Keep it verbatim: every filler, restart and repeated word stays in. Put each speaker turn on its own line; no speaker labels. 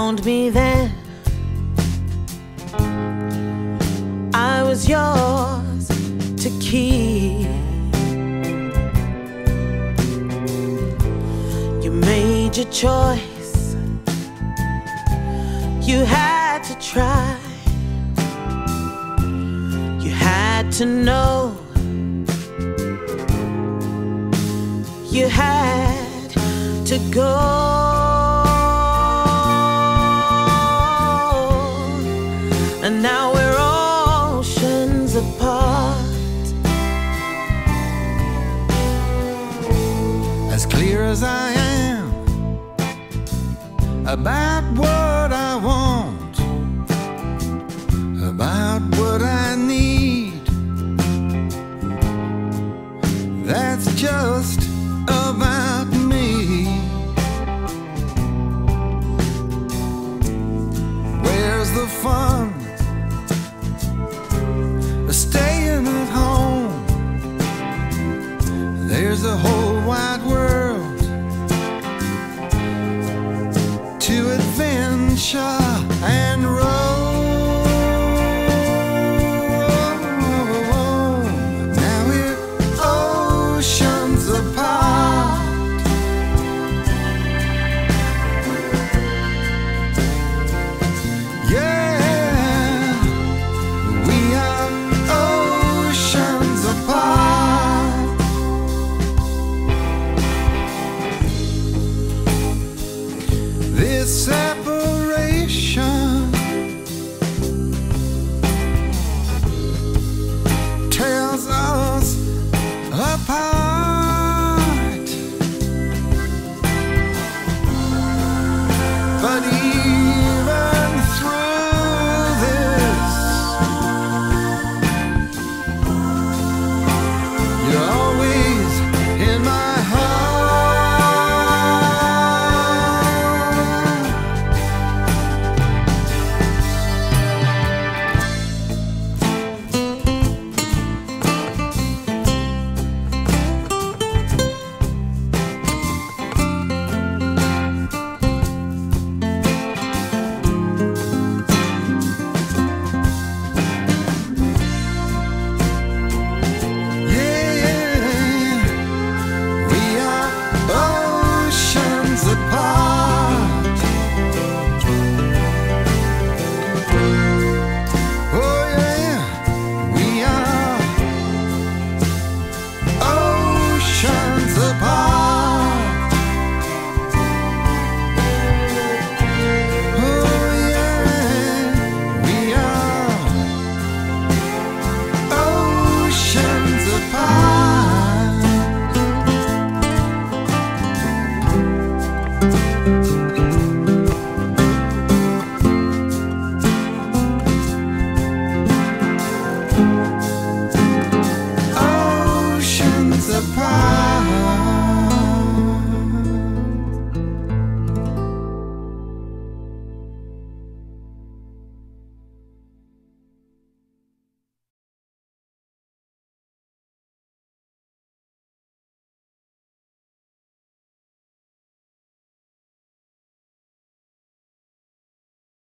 found me then, I was yours to keep. You made your choice, you had to try, you had to know, you had to go. And now we're oceans apart,
as clear as I am about what I want, about what I need. That's just about me. Where's the fun staying at home? There's a whole wide world to adventure and roam. Now we're oceans apart, yeah, we are oceans apart. This separation tears us apart, but even through this, you're always in my heart. Apart.